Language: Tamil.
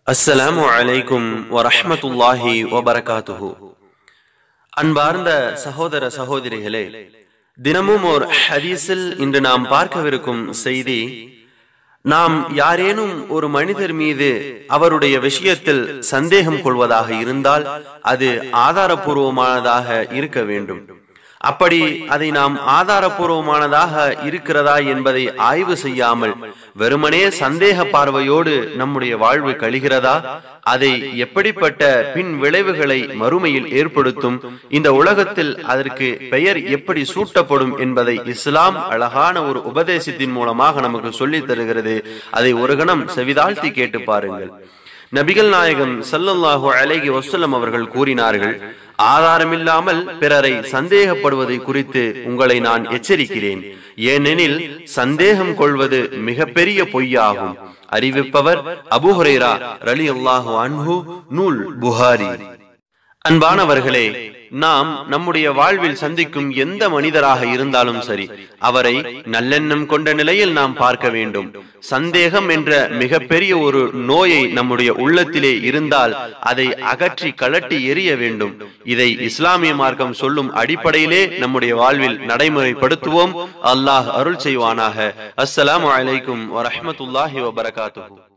அஸ்ஸலாமு அலைக்கும் வரஹ்மத்துல்லாஹி வபரகாத்துஹு. அன்பார்ந்த சகோதர சகோதரிகளே, தினமும் ஒரு ஹதீஸில் இன்று நாம் பார்க்கவிருக்கும் செய்தி, நாம் யாரேனும் ஒரு மனிதர் மீது அவருடைய விஷயத்தில் சந்தேகம் கொள்வதாக இருந்தால் அது ஆதாரபூர்வமானதாக இருக்க வேண்டும். அப்படி அதை நாம் ஆதாரபூர்வமானதாக இருக்கிறதா என்பதை ஆய்வு செய்யாமல் வெறுமனே சந்தேக பார்வையோடு நம்முடைய வாழ்வு கழிகிறதா, அதை எப்படிப்பட்ட பின் விளைவுகளை மறுமையில் ஏற்படுத்தும், இந்த உலகத்தில் அதற்கு பெயர் எப்படி சூட்டப்படும் என்பதை இஸ்லாம் அழகான ஒரு உபதேசத்தின் மூலமாக நமக்கு சொல்லித் தருகிறது. அதை ஒரு கணம் செவிதாழ்த்தி கேட்டு பாருங்கள். நபிகள் நாயகம் ஸல்லல்லாஹு அலைஹி வஸல்லம் அவர்கள் கூறினார்கள், ஆதாரமில்லாமல் பிறரை சந்தேகப்படுவதை குறித்து உங்களை நான் எச்சரிக்கிறேன். ஏனெனில் சந்தேகம் கொள்வது மிகப்பெரிய பொய்யாகும். அறிவிப்பவர் அபூ ஹுரைரா ரலியல்லாஹு அன்ஹு, நூல் புகாரி. அன்பானவர்களே, நாம் நம்முடைய வாழ்வில் சந்திக்கும் எந்த மனிதராக இருந்தாலும் சரி, அவரை நல்லெண்ணம் கொண்ட நிலையில் நாம் பார்க்க வேண்டும். சந்தேகம் என்ற மிகப்பெரிய ஒரு நோயை நம்முடைய உள்ளத்திலே இருந்தால் அதை அகற்றி கலட்டி எறிய வேண்டும். இதை இஸ்லாமிய மார்க்கம் சொல்லும் அடிப்படையிலே நம்முடைய வாழ்வில் நடைமுறைப்படுத்துவோம். அல்லாஹ் அருள் செய்வானாக. அஸ்ஸலாமு அலைக்கும் வரஹ்மத்துல்லாஹி வபரகாத்துஹு.